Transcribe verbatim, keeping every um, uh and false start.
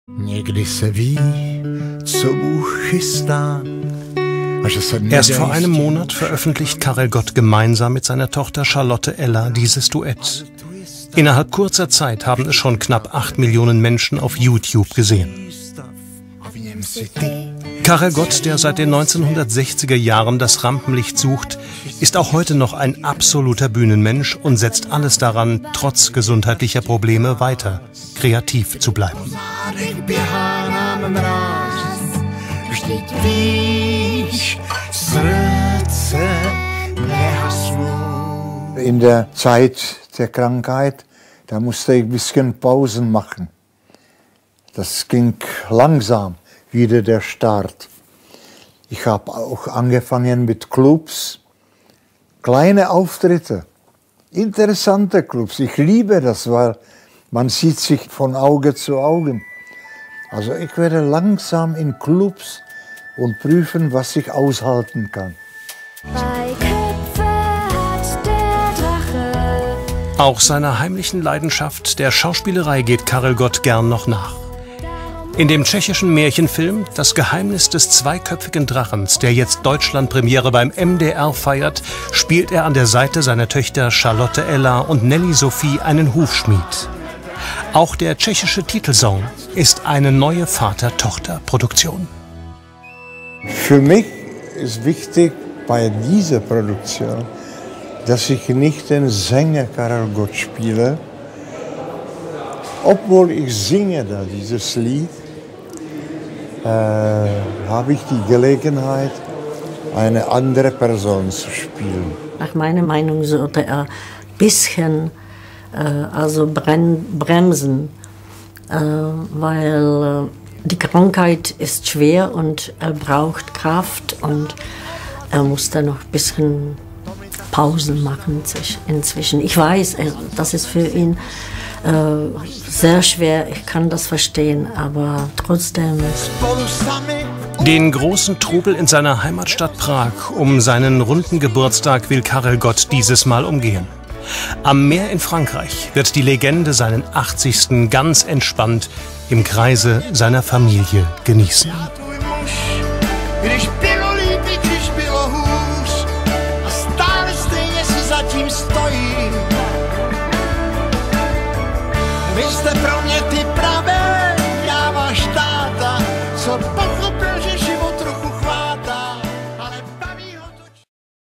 Erst vor einem Monat veröffentlicht Karel Gott gemeinsam mit seiner Tochter Charlotte Ella dieses Duett. Innerhalb kurzer Zeit haben es schon knapp acht Millionen Menschen auf YouTube gesehen. Karel Gott, der seit den neunzehnhundertsechziger Jahren das Rampenlicht sucht, ist auch heute noch ein absoluter Bühnenmensch und setzt alles daran, trotz gesundheitlicher Probleme weiter kreativ zu bleiben. In der Zeit der Krankheit, da musste ich ein bisschen Pausen machen. Das ging langsam, wieder der Start. Ich habe auch angefangen mit Clubs, kleine Auftritte, interessante Clubs. Ich liebe das, weil man sieht sich von Auge zu Auge. Also ich werde langsam in Clubs und prüfen, was ich aushalten kann. Bei Köpfe hat der Drache. Auch seiner heimlichen Leidenschaft der Schauspielerei geht Karel Gott gern noch nach. In dem tschechischen Märchenfilm Das Geheimnis des zweiköpfigen Drachens, der jetzt Deutschlandpremiere beim M D R feiert, spielt er an der Seite seiner Töchter Charlotte Ella und Nelly Sophie einen Hufschmied. Auch der tschechische Titelsong ist eine neue Vater-Tochter-Produktion. Für mich ist wichtig bei dieser Produktion, dass ich nicht den Sänger Karel Gott spiele, obwohl ich singe da dieses Lied, äh, habe ich die Gelegenheit, eine andere Person zu spielen. Nach meiner Meinung sollte er ein bisschen äh, also bremsen, äh, weil äh, die Krankheit ist schwer und er braucht Kraft und er muss da noch ein bisschen Pausen machen inzwischen. Ich weiß, das ist für ihn äh, sehr schwer, ich kann das verstehen, aber trotzdem. Den großen Trubel in seiner Heimatstadt Prag um seinen runden Geburtstag will Karel Gott dieses Mal umgehen. Am Meer in Frankreich wird die Legende seinen achtzigsten ganz entspannt im Kreise seiner Familie genießen. Vy jste pro mě ty